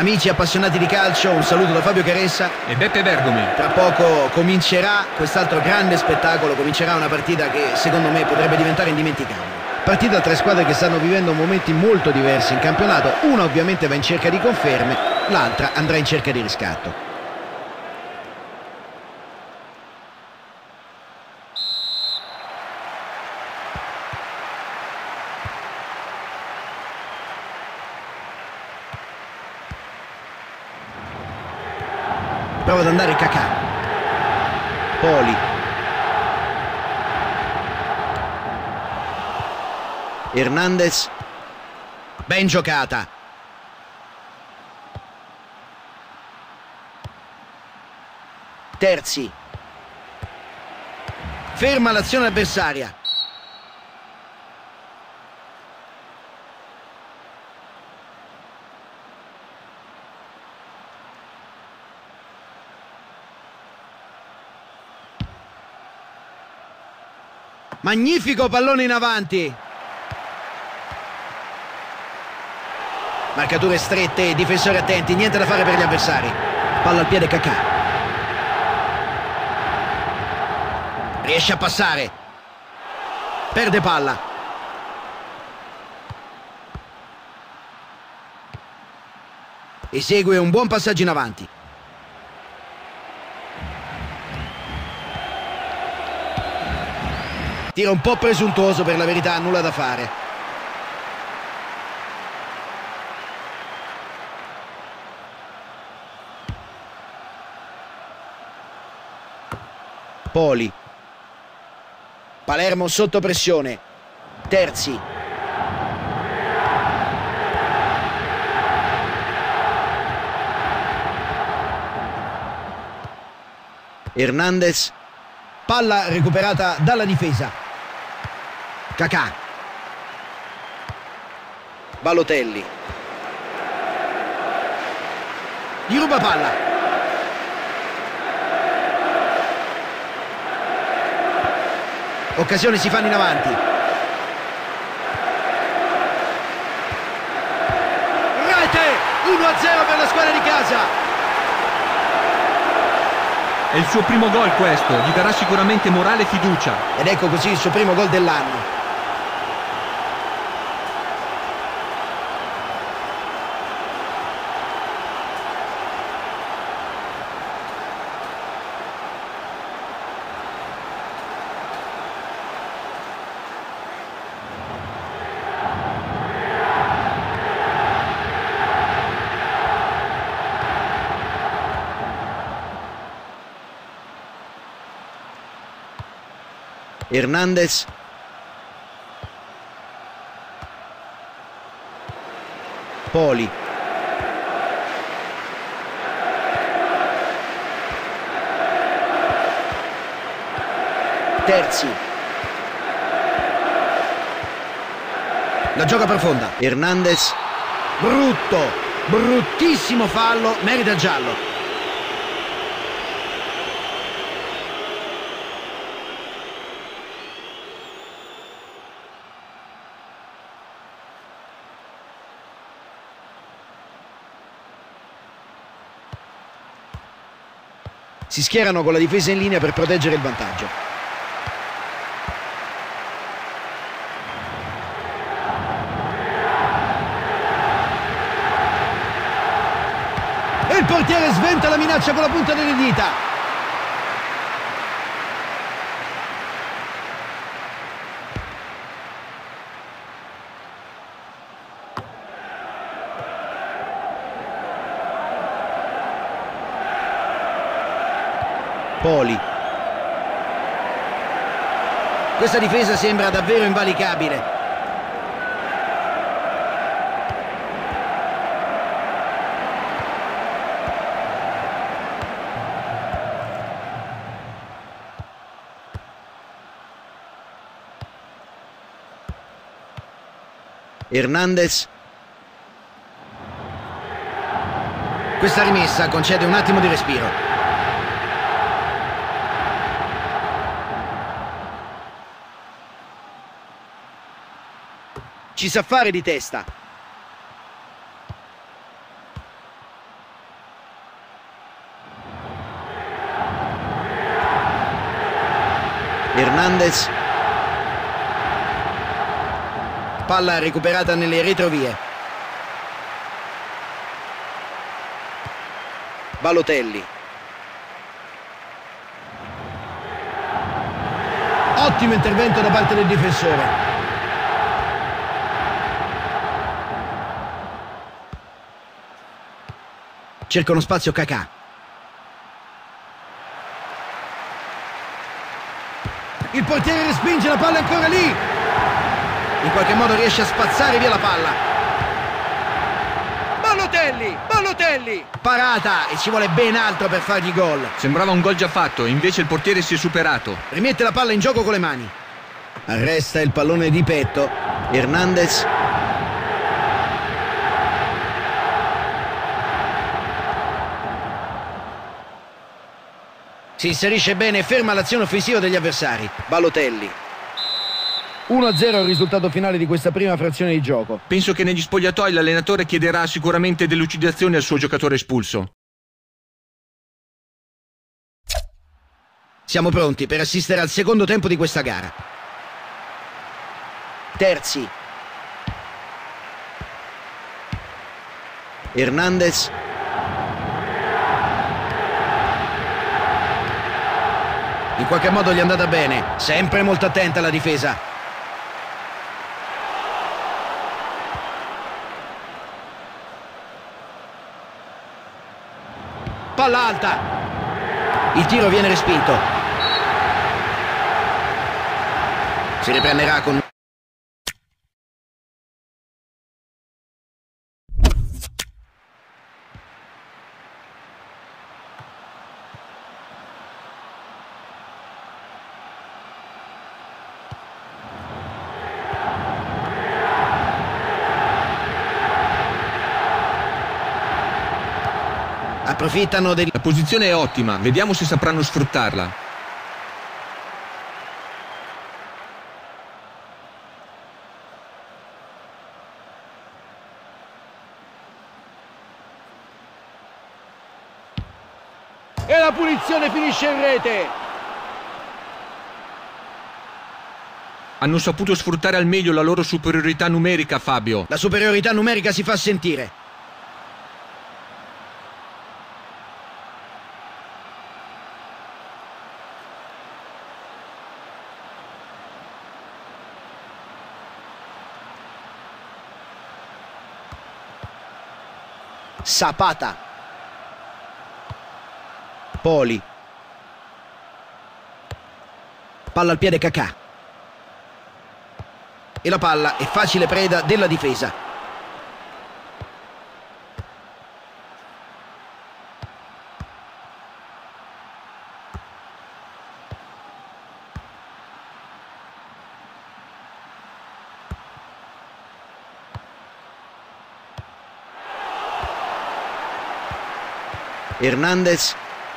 Amici appassionati di calcio, un saluto da Fabio Caressa e Beppe Bergomi. Tra poco comincerà quest'altro grande spettacolo, comincerà una partita che secondo me potrebbe diventare indimenticabile. Partita tra squadre che stanno vivendo momenti molto diversi in campionato, una ovviamente va in cerca di conferme, l'altra andrà in cerca di riscatto. Prova ad andare Kakà. Poli. Hernandez. Ben giocata. Terzi. Ferma l'azione avversaria. Magnifico pallone in avanti. Marcature strette, difensori attenti, niente da fare per gli avversari. Palla al piede Kakà. Riesce a passare. Perde palla. Esegue un buon passaggio in avanti. Tira un po' presuntuoso, per la verità, nulla da fare. Poli. Palermo sotto pressione. Terzi. Hernandez. Palla recuperata dalla difesa. Kakà. Balotelli. Gli ruba palla. Occasioni si fanno in avanti. Rete! 1-0 per la squadra di casa. È il suo primo gol questo, gli darà sicuramente morale e fiducia. Ed ecco così il suo primo gol dell'anno. Hernandez. Poli. Terzi. La gioca profonda. Hernandez. Brutto, bruttissimo fallo, merita il giallo. Si schierano con la difesa in linea per proteggere il vantaggio. E il portiere sventa la minaccia con la punta delle dita. Poli. Questa difesa sembra davvero invalicabile. Hernandez. Questa rimessa concede un attimo di respiro. Ci sa fare di testa. Hernandez. Palla recuperata nelle retrovie. Balotelli. Ottimo intervento da parte del difensore. Cerca uno spazio Kakà. Il portiere respinge, la palla è ancora lì. In qualche modo riesce a spazzare via la palla. Balotelli! Parata, e ci vuole ben altro per fargli gol. Sembrava un gol già fatto, invece il portiere si è superato. Rimette la palla in gioco con le mani. Arresta il pallone di petto. Hernandez. Si inserisce bene e ferma l'azione offensiva degli avversari. Balotelli. 1-0 il risultato finale di questa prima frazione di gioco. Penso che negli spogliatoi l'allenatore chiederà sicuramente delucidazioni al suo giocatore espulso. Siamo pronti per assistere al secondo tempo di questa gara. Terzi. Hernandez. In qualche modo gli è andata bene. Sempre molto attenta la difesa. Palla alta. Il tiro viene respinto. Si riprenderà con... Approfittano del... La posizione è ottima, vediamo se sapranno sfruttarla. E la punizione finisce in rete. Hanno saputo sfruttare al meglio la loro superiorità numerica, Fabio. La superiorità numerica si fa sentire. Zapata. Poli. Palla al piede Kakà. E la palla è facile preda della difesa. Hernandez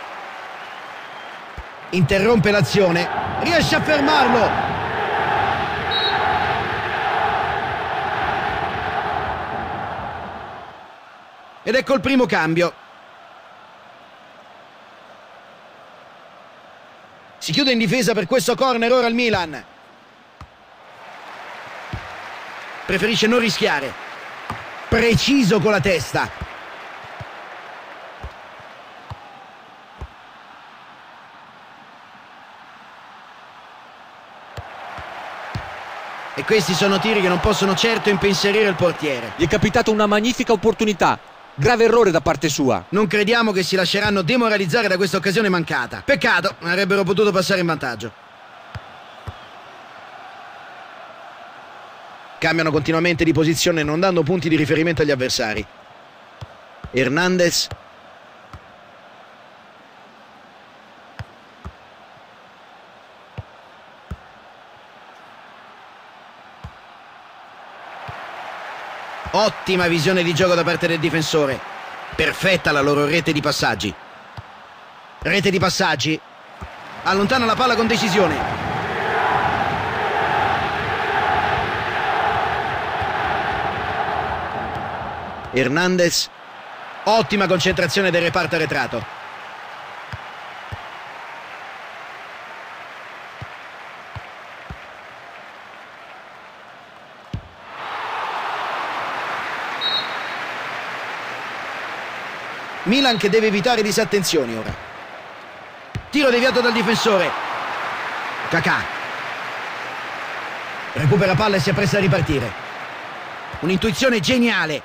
interrompe l'azione, riesce a fermarlo. Ed ecco il primo cambio. Si chiude in difesa per questo corner ora il Milan. Preferisce non rischiare. Preciso con la testa. E questi sono tiri che non possono certo impensierire il portiere. Gli è capitata una magnifica opportunità. Grave errore da parte sua. Non crediamo che si lasceranno demoralizzare da questa occasione mancata. Peccato, avrebbero potuto passare in vantaggio. Cambiano continuamente di posizione, non dando punti di riferimento agli avversari. Hernandez. Ottima visione di gioco da parte del difensore. Perfetta la loro rete di passaggi. Rete di passaggi. Allontana la palla con decisione. Hernandez. Ottima concentrazione del reparto arretrato. Milan che deve evitare disattenzioni ora. Tiro deviato dal difensore. Kakà. Recupera palla e si appresta a ripartire. Un'intuizione geniale.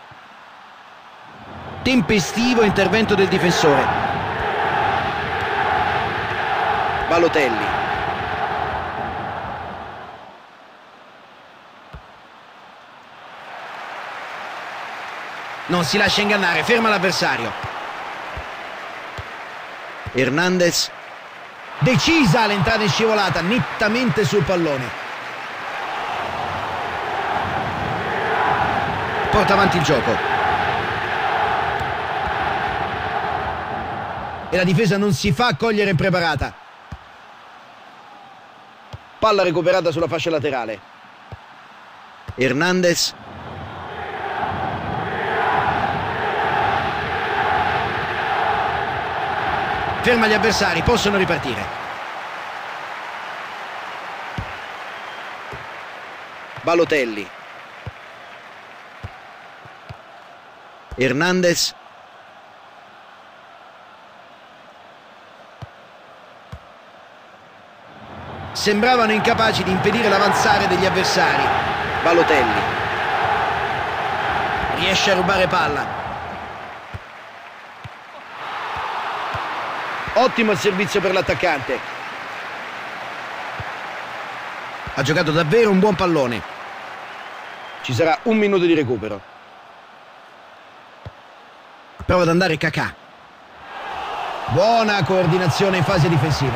Tempestivo intervento del difensore. Balotelli. Non si lascia ingannare, ferma l'avversario. Hernandez. Decisa l'entrata in scivolata, nettamente sul pallone. Porta avanti il gioco. E la difesa non si fa cogliere impreparata. Palla recuperata sulla fascia laterale. Hernandez. Ferma gli avversari, possono ripartire. Balotelli. Hernandez. Sembravano incapaci di impedire l'avanzare degli avversari. Balotelli. Riesce a rubare palla. Ottimo il servizio per l'attaccante. Ha giocato davvero un buon pallone. Ci sarà un minuto di recupero. Prova ad andare Kakà. Buona coordinazione in fase difensiva.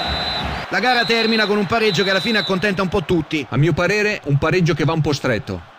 La gara termina con un pareggio che alla fine accontenta un po' tutti. A mio parere un pareggio che va un po' stretto.